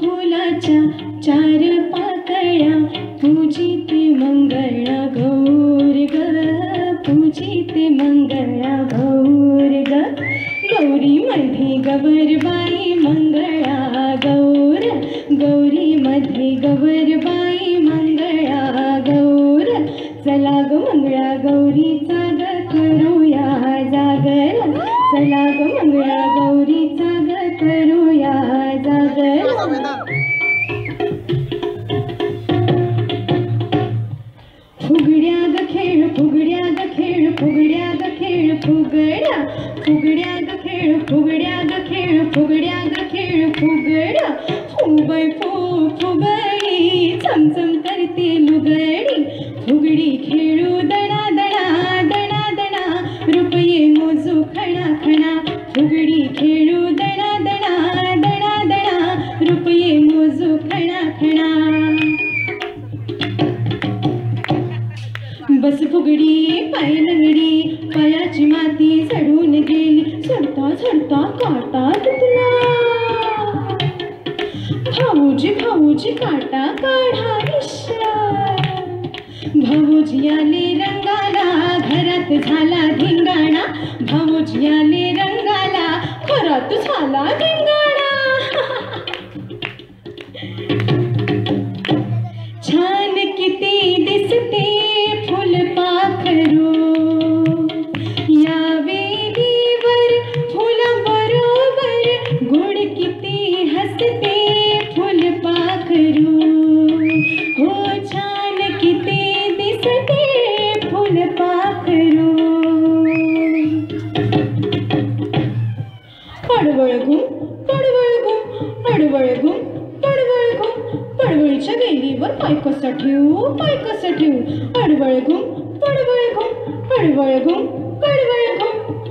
फुलाच्या चार पाकळ्या पूजिते मंगळा गौर ग, पूजिते मंगळा गौर ग. गौरी मध्ये गवरबाई मंगळा गौर, गौरी मध्ये गवरबाई मंगळा गौर. चला ग मंगळा गौरीचा ग करूया जागर, चला ग मंगळा गौरीचा ग करूया जागर. फुगड्या ग खेळ, फुगड्या ग खेळ, फुगड्या ग खेळ, फुगड्या, फुगड्या ग खेळ, फुगड्या ग खेळ, फुगड्या ग खेळ, फुगड्या. फुगै फुगई चमचम करते लुगडी, फुगडी खेळू दणा दणा दणा दणा, रुपये मोजू खणा खणा. फुगडी खेळू दणा दणा दणा दणा, रुपये मोजू खणा खणा. बस फुगडी पाय लंगडी, पायाची माती चढून गेली, चढता चढता काटा तुटला. भाऊजी भाऊजी काटा काढा विश्रा. भाऊजी आले रंगाला, घरात झाला धिंगाणा. भाऊजी आले रंगाला, घरात झाला धिंगाणा. छान किती दिसते फुलपाखरू, या वेलीवर फुलाबरोबर गोड किती हसते फुलपाखरू. हो छान किती दिसते फुलपाखरू. पडवळघुम पडवळघुम पडवळघुम पडवळघुम, पडवळीच्या वेलीवर पाय कसा ठेवू, पाय कसा ठेवू. पडवळघुम पडवळघुम पडवळघुम पडवळघुम